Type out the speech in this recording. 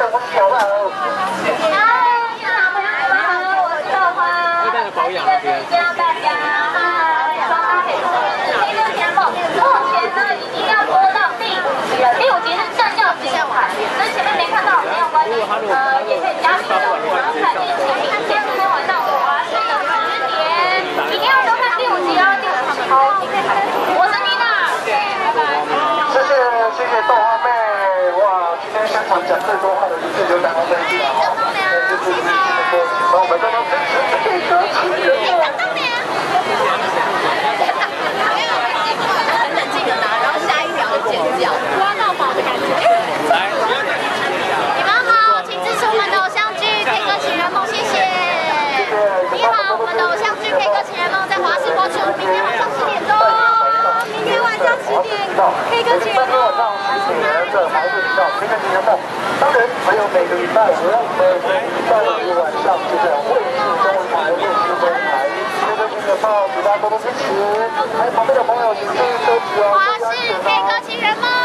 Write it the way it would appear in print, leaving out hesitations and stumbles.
我是小赖哦。 会带着保养那边。 大家双给黑哥前梦，目前呢已经要播到第5集了，第5集是正要精彩，所以前面没看到没有关系，也可以加紧脚步，然后看第5集。明天晚上华视的10点，一定要收看第5集哦，第5集超精彩。我是妮娜，拜拜。 谢谢豆花妹，哇，今天现场讲最多话的就是刘丹花妹了哈，就是你帮我们多多支持这个情人梦。 很冷静的拿，然后下一秒就尖叫，挖到宝的感觉。 来， 你们好，请支持我们的偶像剧《K 歌情人梦》，谢谢。你好，我们的偶像剧《K 歌情人梦》在华视播出，明天晚上10点钟。明天晚上10点，K 歌情人梦。 晚上10点在华视频道《K 歌情人梦》，当然还有每个礼拜5的晚上就在卫视中台。请大家多多支持，还有旁边的朋友请注意收听哦。 华视 K 歌情人梦。